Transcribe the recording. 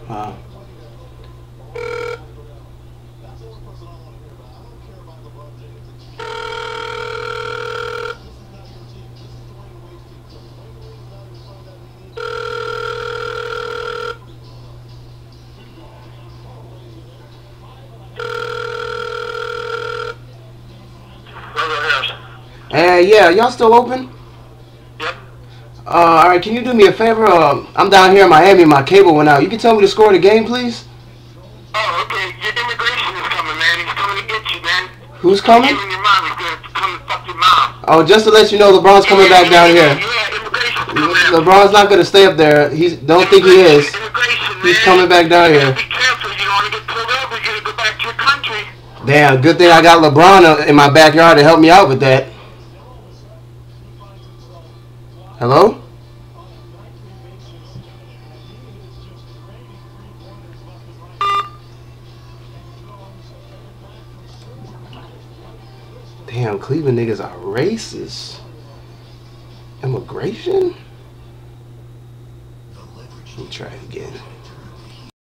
Uh, Hey, yeah, y'all still open? Yep. All right, can you do me a favor? I'm down here in Miami. My cable went out. You can tell me the score of the game, please? Oh, okay. Your immigration is coming, man. He's coming to get you, man. Who's You coming? and your mom is gonna come and fuck your mom. Oh, just to let you know, LeBron's coming back down here. Yeah, immigration's coming out. LeBron's not going to stay up there. Don't think he is. Immigration, He's man. coming back down You here. gotta be careful. You don't want to get pulled over. You gotta go back to your country. Damn, good thing I got LeBron in my backyard to help me out with that. Hello? Damn, Cleveland niggas are racist. Immigration? Let me try it again.